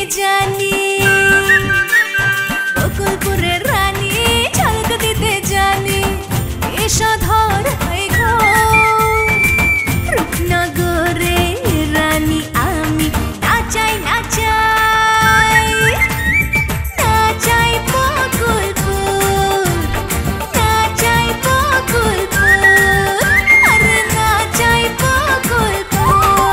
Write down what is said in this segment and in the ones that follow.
জানি বকুলপুরের রানী ঝলক দিতে জানি এসো ধর রূপনগরে রানী আমি নাচাই নাচাই নাচাই বকুলপুর নাচাই বকুলপুর আরে নাচাই বকুলপুর।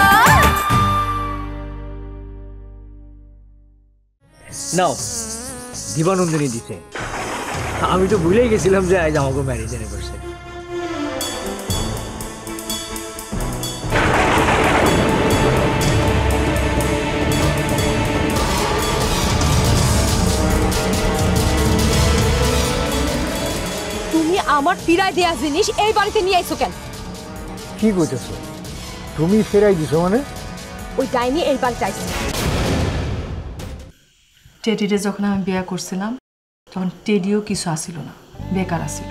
নাও দিবানন্দিনী দিতে আমি তো ভুলেই গেছিলাম যে আজ আমাকে ম্যারেজ অ্যানিভার্সারি। তুমি আমার ফিরাই দেয়া জিনিস এই বাড়িতে নিয়ে আইছো কেন? কি কইতেছো তুমি ফেরাই দিছো মানে? ওই ডাইনি এই বাড়িতে আইছে। টেডিরে যখন আমি বিয়ে করছিলাম তখন টেডিও কিছু আসিল না, বেকার আসিল।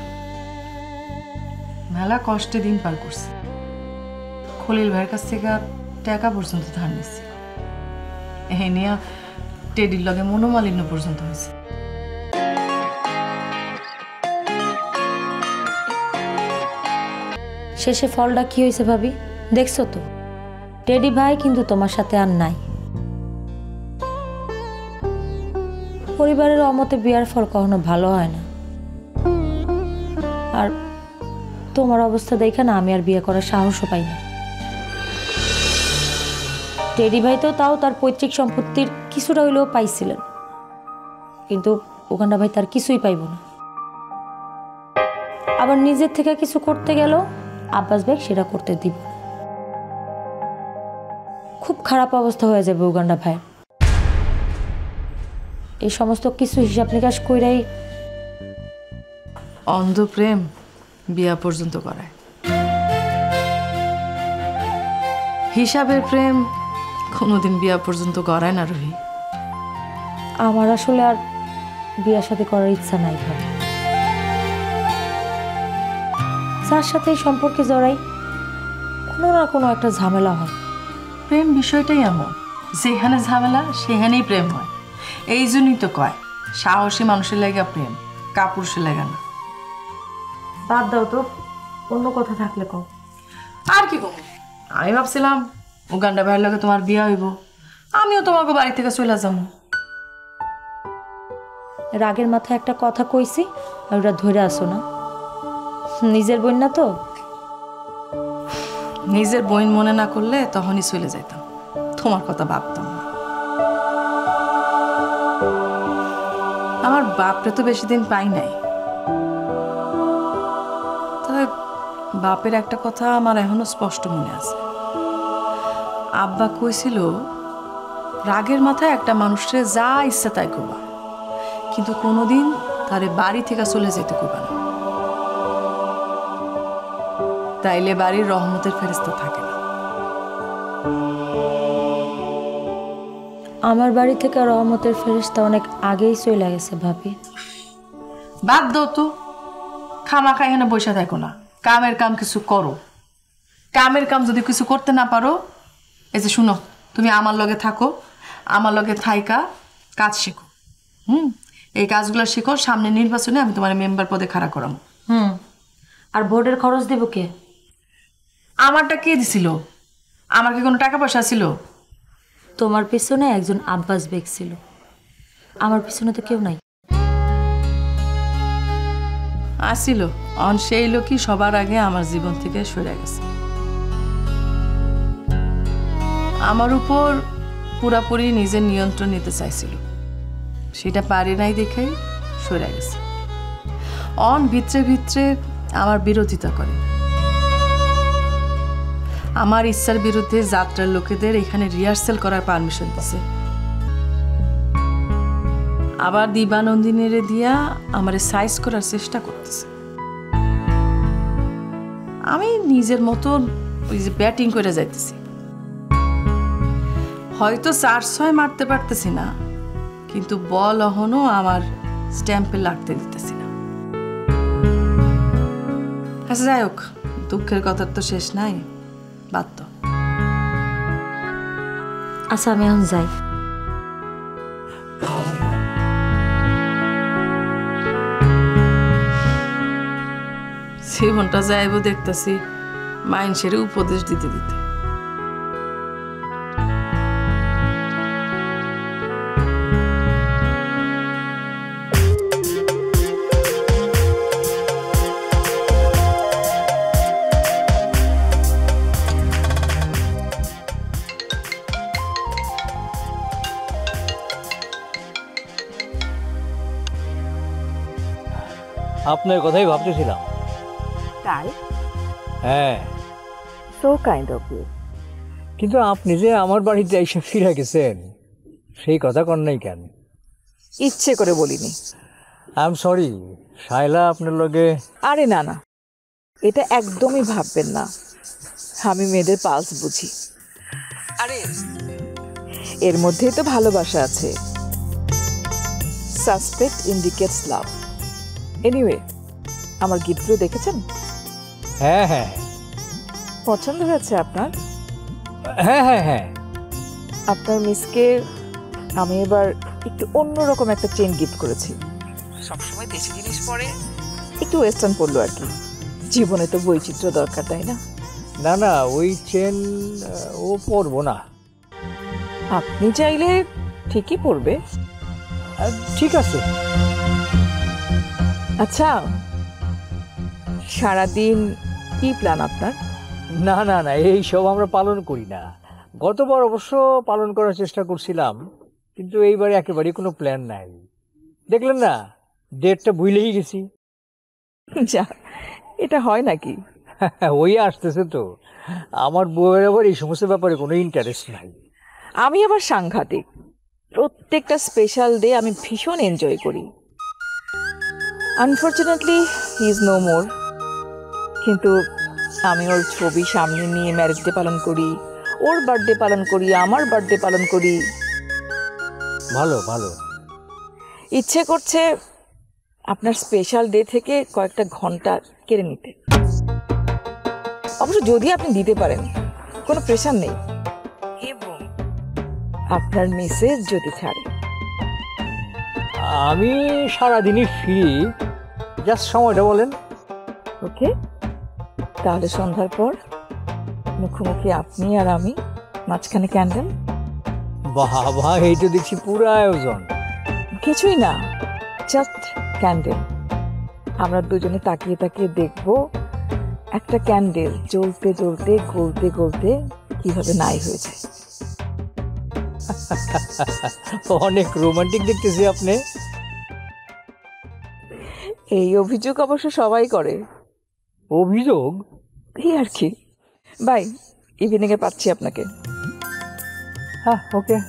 মেলা কষ্টে দিন পার করছি। খলিল ভাইয়ের কাছ থেকে টাকা পর্যন্ত ধার নিচ্ছি। এ নিয়ে টেডির লগে মনোমালিন্য পর্যন্ত হয়েছে। শেষে ফলটা কি হয়েছে ভাবি দেখছো তো? টেডি ভাই কিন্তু তোমার সাথে আর নাই। পরিবারের অমতে বিয়ার ফল কখনো ভালো হয় না। আর তোমার অবস্থা দেখে না আমি আর বিয়ে করার সাহসও পাই না। টেডি ভাই তো তাও তার পৈতৃক সম্পত্তির কিছুটা হইলেও পাইছিলেন, কিন্তু ওখানটা ভাই তার কিছুই পাইব না। আবার নিজের থেকে কিছু করতে গেল আব্বাস ভাই সেটা করতে দিব। খুব খারাপ অবস্থা হয়ে যাবে উগান্ডা ভাই। এই সমস্ত কিছু হিসাব নিকাশ কইরাই অন্ধ প্রেম বিয়া পর্যন্ত করায়। হিসাবের প্রেম কোনোদিন বিয়া পর্যন্ত করায় না রুহি। আমার আসলে আর বিয়ার সাথে করার ইচ্ছা নাই ভাই। যার সাথে এই সম্পর্কে জড়াই কোনো না কোনো একটা ঝামেলা হয়। প্রেম বিষয়টাই এমন, যেখানে ঝামেলা সেখানেই প্রেম হয়। এই জন্যই তো কয় সাহসী মানুষের লাগা প্রেম, কাপুরুষের লাগা না। বাদ দাও তো, অন্য কথা থাকলে কম। আর কি কম, আমি ভাবছিলাম উগান্ডা ভাইয়ের লগে তোমার বিয়া হইব, আমিও তোমাকে বাড়ি থেকে চলে যাবো। রাগের মাথায় একটা কথা কইছি আর ওটা ধরে আসো না। নিজের বোন না তো। নিজের বোন মনে না করলে তখনই চলে যাইতাম, তোমার কথা ভাবতাম না। আমার বাপরে তো বেশি দিন পাই নাই, তবে বাপের একটা কথা আমার এখনো স্পষ্ট মনে আছে। আব্বা কইছিল রাগের মাথায় একটা মানুষের যা ইচ্ছা তাই করবা, কিন্তু কোনোদিন তারে বাড়ি থেকে চলে যেতে করবা না, তাইলে বাড়ির রহমতের ফেরেশতা থাকে না। আমার বাড়ি থেকে রহমতের ফেরেশতা অনেক আগেই চলে গেছে ভাবি। বাদ দাও তো, খামাখা এখানে বসে থাকো না, কামের কাম কিছু করো। কামের কাম যদি কিছু করতে না পারো, এই যে শুনো, তুমি আমার লগে থাকো, আমার লগে থাইকা কাজ শেখো। এই কাজগুলো শেখো, সামনে নির্বাচনে আমি তোমার মেম্বার পদে খাড়া করাবো। আর ভোটের খরচ দেব কে? আমারটা কে দিছিল? আমার কি কোনো টাকা পয়সা ছিল? তোমার পিছনে একজন আব্বাস বেগ ছিল, আমার পিছনে তো কেউ নাই। আসিল, অন সেই লোকই সবার আগে আমার জীবন থেকে সরে গেছে। আমার উপর পুরাপুরি নিজের নিয়ন্ত্রণ নিতে চাইছিল, সেটা পারি নাই দেখেই সরে গেছে। অন ভিতরে ভিতরে আমার বিরোধিতা করে, আমার ইচ্ছার বিরুদ্ধে যাত্রার লোকেদের এখানে রিহার্সেল করার পারমিশন দিছে। আবার দিবানন্দিনীর দিয়া আমারে সাইজ করার চেষ্টা করতেছে। আমি নিজের মতন ওই যে ব্যাটিং করে যাইতেছি, হয়তো 4-6 মারতে পারতেছি না, কিন্তু বল অহনো আমার স্ট্যাম্পে লাগতে দিতেছি না। আচ্ছা যাই হোক, দুঃখের কথার তো শেষ নাই, বাদ তো। আচ্ছা আমি এখন যাই। জীবনটা যাইব দেখতেছি মাইনসের উপদেশ দিতে দিতে। আপনার কথাই ভাবতেছিলাম। তাই? হ্যাঁ, সো কাইন্ড অফ ইউ। কিন্তু আপনি যে আমার বাড়িতে এসে ফিরে গেছেন সেই কথা কন নাই কেন? ইচ্ছে করে বলিনি। আই এম সরি, শায়লা আপনার লগে। আরে না না, এটা একদমই ভাববেন না। আমি মেয়েদের পালস বুঝি। আরে এর মধ্যেই তো ভালোবাসা আছে। সাসপেক্ট ইন্ডিকেটস লাভ। এনিওয়ে, আমার গীতগুলো দেখেছেন? হ্যাঁ হ্যাঁ পছন্দ হয়েছে আপনার? হ্যাঁ হ্যাঁ হ্যাঁ। আপনার মিসকে আমি এবার একটু অন্যরকম একটা চেন গিফট করেছি। সবসময় দেশি জিনিস পরে, একটু ওয়েস্টার্ন পরলো আর কি। জীবনে তো বৈচিত্র্য দরকার, তাই না? না না, ওই চেন ও পরবো না। আপনি চাইলে ঠিকই পরবে। ঠিক আছে। আচ্ছা, সারাদিন কি প্ল্যান আপনার? না না না, এই সব আমরা পালন করি না। গতবার অবশ্য পালন করার চেষ্টা করছিলাম, কিন্তু এইবারে একেবারেই কোনো প্ল্যান নাই। দেখলেন না, ডেটটা ভুলেই গেছি। যা, এটা হয় নাকি? ওই আসতেছে তো। আমার বউয়ের আবার এই সমস্ত ব্যাপারে কোনো ইন্টারেস্ট নাই। আমি আবার সাংঘাতিক। প্রত্যেকটা স্পেশাল ডে আমি ভীষণ এনজয় করি। Unfortunately he is no more. কিন্তু আমি ওর ছবি সামনে নিয়ে ম্যারেজ ডে পালন করি, ওর বার্থডে পালন করি, আমার বার্থডে পালন করি। ভালো ভালো। ইচ্ছে করছে আপনার স্পেশাল ডে থেকে কয়েকটা ঘন্টা কেড়ে নিতে। অবশ্য যদি আপনি দিতে পারেন, কোনো প্রেশার নেই। এবং আপনার মেসেজ যদি ছাড়ে। আমি সারাদিনই ফ্রি, জাস্ট সময়টা বলেন। ওকে, তাহলে সন্ধ্যার পর মুখোমুখি আপনি আর আমি, মাঝখানে ক্যান্ডেল। বাবা, এই তো দেখছি পুরো আয়োজন। কিছুই না, জাস্ট ক্যান্ডেল। আমরা দুজনে তাকিয়ে তাকিয়ে দেখবো একটা ক্যান্ডেল জ্বলতে জ্বলতে গলতে গলতে কিভাবে নাই হয়ে যায়। অনেক রোমান্টিক দেখতেছি আপনি। এই অভিযোগ অবশ্য সবাই করে। অভিযোগ? এই আর কি। বাই, ইভিনিং এ পাচ্ছি আপনাকে। হ্যাঁ, ওকে।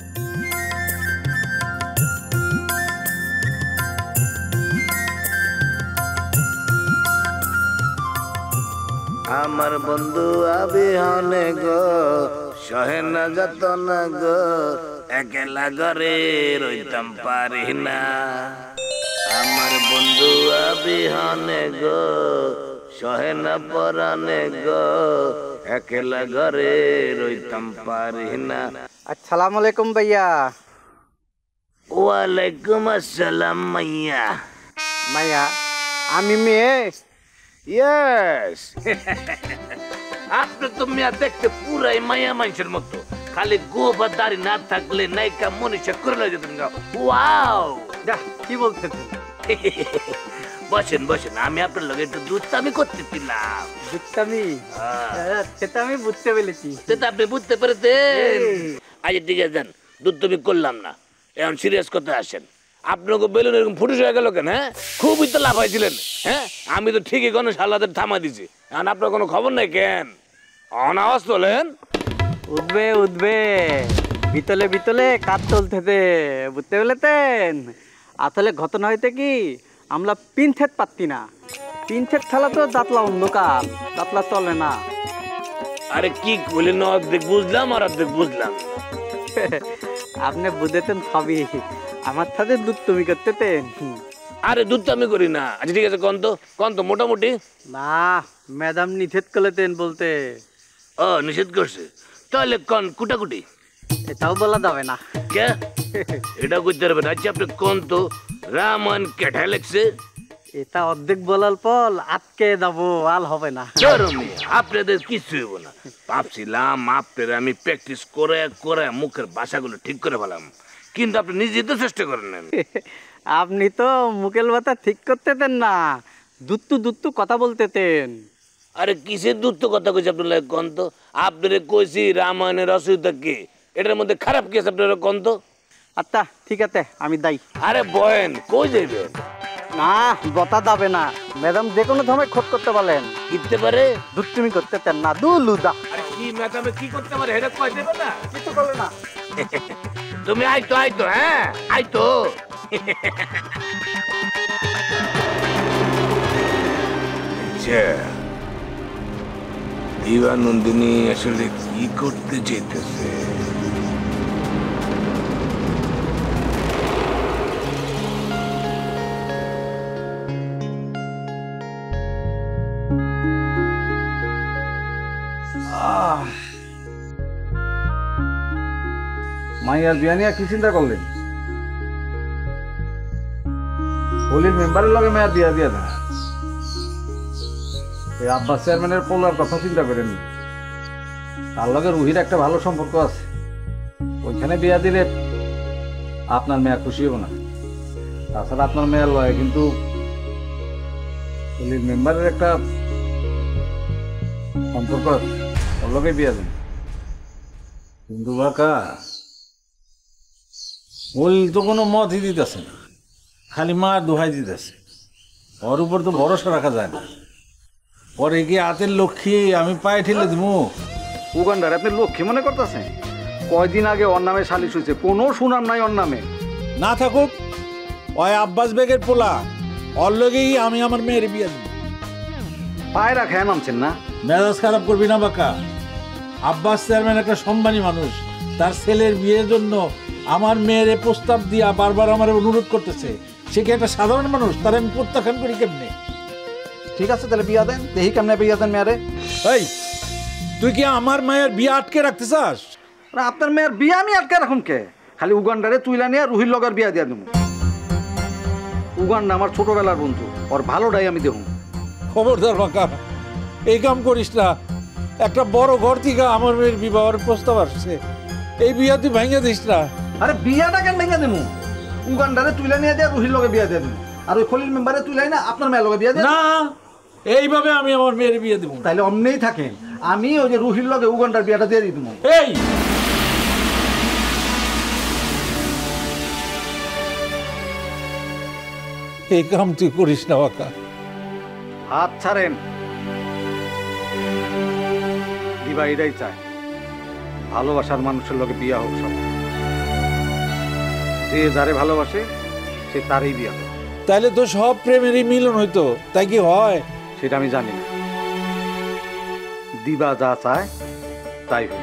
আমার বন্ধু আবিহনে গো সহে না যত না গো, একলা ঘরে রইতাম পারি না। আমার বন্ধু আবিহনে গো সহে না পরানে গো, একলা ঘরে রইতাম পারি না। আসসালামু আলাইকুম ভাইয়া। ওয়ালাইকুম আসসালাম মাইয়া। মাইয়া, আমি মেয়ে। ইয়েস। আপনি তো মিয়া দেখতে পুরাই মায়া মানুষের মতো, খালি গোবর দাড়ি না থাকলে নায়িকা মনীষা করে লয়ে যেতেন। ওয়াও, কি বলতেছেন? বসেন বসেন, আমি আপনার লগে একটু দুধটামি করতেছিলাম। বুঝতামি? সেটা আমি বুঝতে পেরেছি। সেটা আপনি বুঝতে পেরেছেন? আচ্ছা ঠিক আছে, যান, দুধ তুমি করলাম না, এখন সিরিয়াস কথা আসেন। আপনাকে বেলুন এরকম ফুটুস হয়ে গেল কেন? হ্যাঁ, খুবই তো লাভ হয়েছিলেন। হ্যাঁ, আমি তো ঠিকই কোনো সালাদের থামা দিছি, এখন আপনার কোনো খবর নাই কেন? অনাওয়াজ তোলেন। উঠবে উঠবে, বিতলে বিতলে কাজ চলতেছে, বুঝতে পেরেছেন? আসলে ঘটনা হইতে কি, আমরা পিনথেত পারতি না। পিনথেত খেলা তো দাঁতলা অন্ধকার, দাঁতলা চলে না। আরে কি বলেন, অর্ধেক বুঝলাম আর অর্ধেক বুঝলাম। আপনি বুঝেতেন সবই, আমার সাথে দুধ তুমি করতেতেন। আরে দুধ তো আমি করি না। আচ্ছা ঠিক আছে, কন তো মোটামুটি। না, ম্যাডাম নিষেধ করলেতেন বলতে। ও, নিষেধ করছে? তাহলে কন কুটাকুটি। এটাও বলা যাবে না। কে? এটা বুঝতে পারবেন। আচ্ছা আপনি কোন তো রামায়ণ কেঠায় লেখছে? এটা অর্ধেক বলার পর আটকে যাবো, আল হবে না। আপনাদের কিছু হইব না। ভাবছিলাম আপনাদের আমি প্র্যাকটিস করে করে মুখের ভাষাগুলো ঠিক করে ফেলাম, কিন্তু আপনি নিজে তো চেষ্টা করেন না। আপনি তো মুখের কথা ঠিক করতেতেন না, দুত্তু দুত্তু কথা বলতেতেন। আরে কিসের দূরত্ব কথা কইছি আপনার কন্ত? আপনারে কইছি রামায়ণের রচয়িতা কে, এটার মধ্যে খারাপ কি আছে আপনার কন্ত? আচ্ছা ঠিক আছে, আমি দায়ী। আরে বয়েন কই যাইবেন? না বতা যাবে না, ম্যাডাম যে কোনো সময় খোঁজ করতে বলেন। কিনতে পারে দুষ্টুমি করতেতেন না, দুলুদা। আরে কি ম্যাডামে কি করতে পারে এটা কই দেবে না? কিছু করবে না। তুমি আইতো আইতো, হ্যাঁ আইতো। দিবানন্দিনী আসলে কি করতে চাইতেছে? মাইয়ার বিয়া নিয়ে কি চিন্তা করলেন? হোলির মেম্বারের লগে মেয়াদ বিয়া দিয়া না, এই আব্বাস চেয়ারম্যানের পোলার কথা চিন্তা করেন। তার লগে রুহির একটা ভালো সম্পর্ক আছে, ওইখানে বিয়া দিলে আপনার মেয়া খুশি হবো না। তাছাড়া আপনার মেয়ের লয় কিন্তু হোলির মেম্বারের একটা সম্পর্ক আছে, ওর লগে বিয়া দেন। কিন্তু বাকা ওই তো কোনো মতই দিতেছে না, খালি মা দোহাই দিতেছে। ওর উপর তো ভরসা রাখা যায় না। পরে গিয়ে হাতের লক্ষ্মী আমি পায়ে ঠেলে দিব। উগান্ডার আপনি লক্ষ্মী মনে করতেছেন? কয়দিন আগে ওর নামে সালিশ হয়েছে, কোনো সুনাম নাই ওর নামে। না থাকুক, ওই আব্বাস বেগের পোলা, ওর লগেই আমি আমার মেয়ের বিয়ে দিব। পায়রা খেয়ে নামছেন না? মেজাজ খারাপ করবি না বাকা। আব্বাস চেয়ারম্যান একটা সম্মানী মানুষ, তার ছেলের বিয়ের জন্য আমার মেয়ের প্রস্তাব দিয়া বারবার আমার অনুরোধ করতেছে। সে কি একটা সাধারণ মানুষ? তার আমি প্রত্যাখ্যান করি কেমনে? ঠিক আছে তাহলে বিয়া দেন, দেখি কেমনে বিয়া দেন মেয়ারে। এই তুই কি আমার মায়ের বিয়ে আটকে রাখতে চাস? আপনার মেয়ের বিয়া আমি আটকে রাখুন কে? খালি উগান্ডারে তুইলা নিয়ে রুহির লগার বিয়া দিয়া দেবো। উগান্ডা আমার ছোটবেলার বন্ধু, ওর ভালোটাই আমি দেখুন। খবরদার বাকা, এই কাম করিস না। একটা বড় ঘর থেকে আমার মেয়ের বিবাহের প্রস্তাব আসছে, এই বিয়া তুই ভেঙে দিস না। আরে বিয়াটা কেন ভেঙে দেবো? উগান্ডারে তুইলা নিয়ে দেয় রুহির লগে বিয়া দিয়ে দেবো, আর ওই খলিল মেম্বারে তুইলাই না আপনার মেয়ের লগে বিয়া দেয় না। এইভাবে আমি আমার মেয়ের বিয়ে দেবো। তাইলে অমনেই থাকেন, আমি ওই যে রুহির লগে উগান্ডার বিয়াটা দিয়ে দিই দেবো। এই কাম তুই করিস না বাকা। হাত ছাড়েন। দিবা এটাই চায়, ভালোবাসার মানুষের লগে বিয়া হোক সব। যে যারে ভালোবাসে সে তারই বিয়া হোক। তাইলে তো সব প্রেমেরই মিলন হইতো, তাই কি হয়? সেটা আমি জানি না। দিবা যা চায় তাই হোক।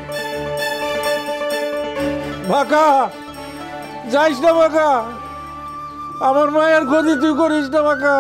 বাকা যাইস না বাকা, আমার মায়ের ক্ষতি তুই করিস না বাকা।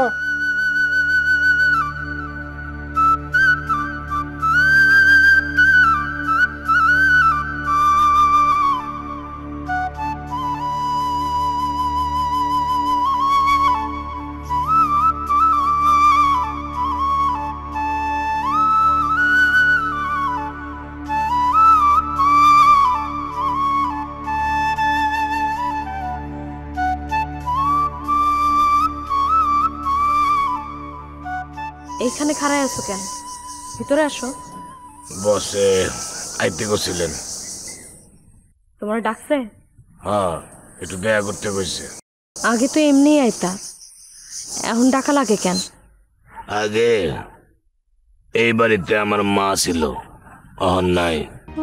এইখানে খাড়াই আছো কেন? ভিতরে আসো। বসে আইতে গেছিলেন? তোমার ডাকছে? হ্যাঁ, একটু দেখা করতে কইছে। আগে তো এমনি আইতা, এখন ডাকা লাগে কেন? আগে এই বাড়িতে আমার মা ছিল, অহন নাই।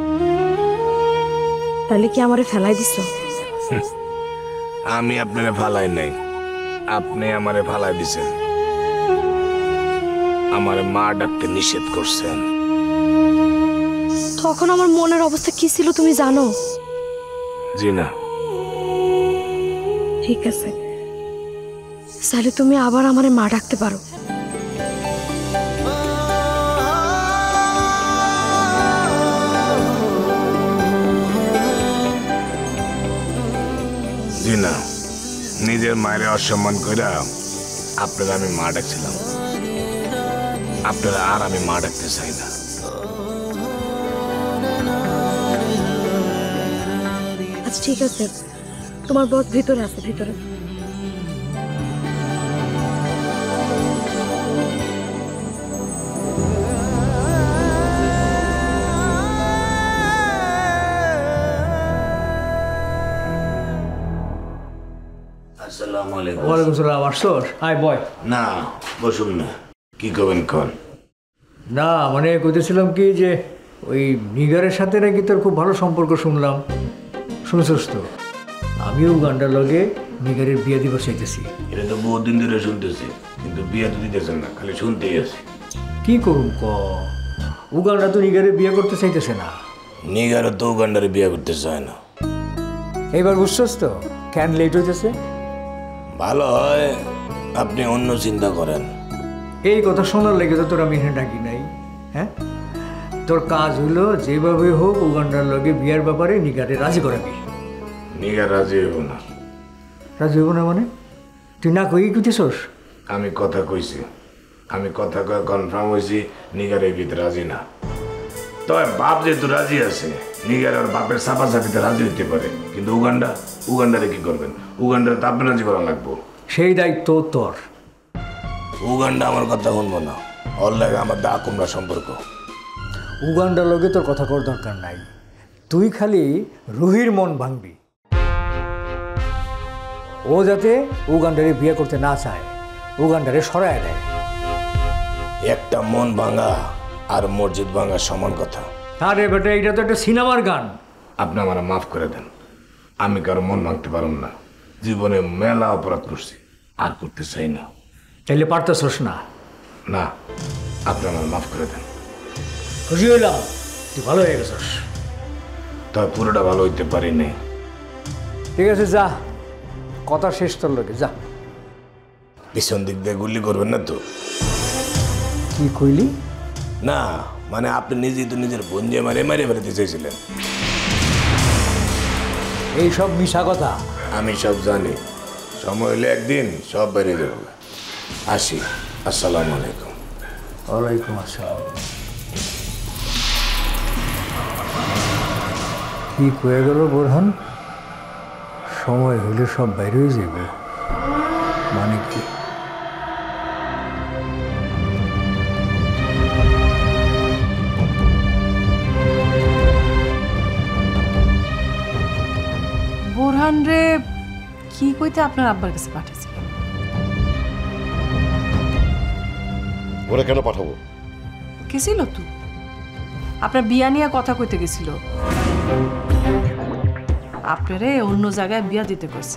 তাহলে কি আমারে ফেলাই দিছো? আমি আপনারে ফালাই নাই, আপনি আমারে ফালাই দিছেন। আমার মা ডাকতে নিষেধ করছেন। তখন আমার মনের অবস্থা কি ছিল তুমি জানো? জি না। ঠিক আছে, তাহলে তুমি আবার আমারে মা ডাকতে পারো। জি না, নিজের মায়ের অসম্মান কইরা আপনারা আমি মা ডাকছিলাম, আপনারা আর আমি মা ডাকতে চাই না। আচ্ছা ঠিক আছে, তোমার বস ভিতরে আছে, ভিতরে। আসসালামু আলাইকুম। ওয়ালাইকুম সালাম। আসছোস? আয় বয়। না বসুন না, কি করবেন কন? না মানে কইতেছিলাম কি যে ওই নিগারের সাথে নাকি তোর খুব ভালো সম্পর্ক শুনলাম। শুনছস তো? আমিও উগান্ডার লগে নিগারের বিয়ে দিব চাইতেছি। এটা তো বহুদিন ধরে শুনতেছি, কিন্তু বিয়ে তো দিতেছেন না, খালি শুনতেই আছে। কি করুম ক, উগান্ডা তো নিগারের বিয়ে করতে চাইতেছে না। নিগারও তো উগান্ডারে বিয়ে করতে চায় না। এইবার বুঝছস তো কেন লেট হইতেছে? ভালো হয় আপনি অন্য চিন্তা করেন। এই কথা শোনার লেগে তো তোর আমি এখানে ডাকি নাই। হ্যাঁ, তোর কাজ হলো যেভাবে হোক উগান্ডার লগে বিয়ার ব্যাপারে নিগারে রাজি করাবি। নিগার রাজি হইব না। রাজি হইব না মানে? তুই না কই কুতেছস? আমি কথা কইছি, আমি কথা কয়ে কনফার্ম হয়েছি নিগার এই বিয়েতে রাজি না। তবে বাপ যেহেতু রাজি আছে, নিগার আর বাপের চাপাচাপিতে রাজি হইতে পারে, কিন্তু উগান্ডারে কি করবেন? উগান্ডারে তো আপনি রাজি করা লাগবো। সেই দায়িত্ব তোর। উগান্ডা আমার কথা শুনবো না, ওর লাগে আমার দা কুমড়া সম্পর্ক। উগান্ডার লগে তোর কথা কর দরকার নাই, তুই খালি রুহির মন ভাঙবি। ও যাতে উগান্ডারে বিয়ে করতে না চায়, উগান্ডারে সরায় দেয়। একটা মন ভাঙা আর মসজিদ ভাঙা সমান কথা। আরে বেটা, এটা তো একটা সিনেমার গান। আপনি আমার মাফ করে দেন, আমি কারো মন ভাঙতে পারুন না। জীবনে মেলা অপরাধ করছি, আর করতে চাই না। তাইলে পারতেছস না? না, আপনি আমার মাফ করে দেন। খুশি হইলাম, তুই ভালো হয়ে গেছস। তবে পুরোটা ভালো হইতে পারি নাই। ঠিক আছে, যা, কথা শেষ তোর লোকে, যা। পিছন দিক দিয়ে গুলি করবেন না তো? কি কইলি? না মানে আপনি নিজেই তো নিজের বোন দিয়ে মারে ফেলতে চাইছিলেন। এই সব মিশা কথা। আমি সব জানি, সময় হলে একদিন সব বেরিয়ে যাবো। আসি, আসসালামু আলাইকুম। ওয়ালাইকুম আসসালাম। কি কয়ে গেল বোরহান? সময় হলে সব বাইরে হয়ে যাব, মানে কি? বোরহান রে কি কইতে আপনার আব্বার কাছে পাঠিয়েছিল? ওরা কেন পাঠাবো? গেছিল তো, আপনার বিয়া নিয়ে কথা কইতে গেছিল। আপনারে অন্য জায়গায় বিয়া দিতে কইছে,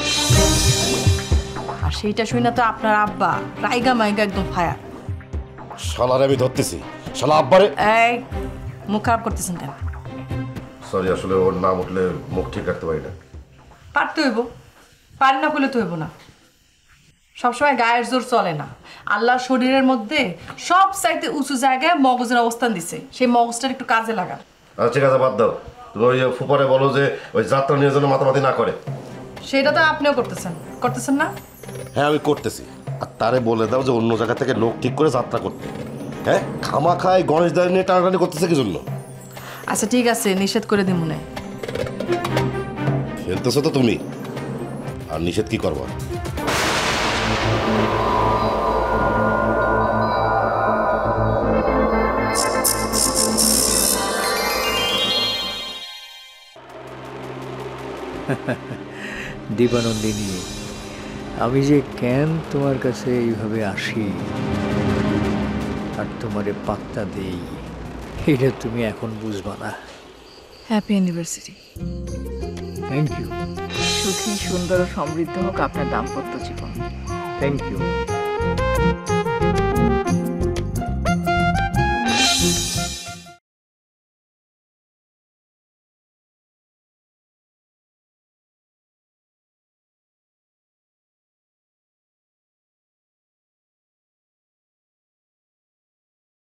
আর সেইটা শুই না তো আপনার আব্বা রাইগা মাইগা একদম ফায়ার। শালারে আমি ধরতেছি, শালা আব্বারে। এই মুখ খারাপ করতেছেন কেন? সরি, আসলে ওর নাম উঠলে মুখ ঠিক রাখতে পারি না। পারতে হইব, পারি না করলে তো হইব না। সবসময় গায়ের জোর চলে না। আল্লাহ শরীরের মধ্যে সব চাইতে উঁচু জায়গায় মগজের অবস্থান দিছে, সেই মগজটার একটু কাজে লাগা। আচ্ছা ঠিক আছে, বাদ দাও। তুমি ওই ফুপারে বলো যে ওই যাত্রা নিয়ে যেন মাতামাতি না করে। সেটা তো আপনিও করতেছেন না? হ্যাঁ আমি করতেছি, আর তারে বলে দাও যে অন্য জায়গা থেকে লোক ঠিক করে যাত্রা করতে। হ্যাঁ, খামা খায় গণেশ দাঁড়িয়ে নিয়ে টানাটানি করতেছে কি জন্য? আচ্ছা ঠিক আছে, নিষেধ করে দিই মনে। ফেলতেছো তো তুমি, আর নিষেধ কি করবা? দীপানন্দিনী, আমি যে কেন তোমার কাছে এইভাবে আসি আর তোমারে পাত্তা দেই, এটা তুমি এখন বুঝবা না। Happy anniversary. Thank you. সুখী, সুন্দর ও সমৃদ্ধ হোক আপনার দাম্পত্য জীবন। Thank you.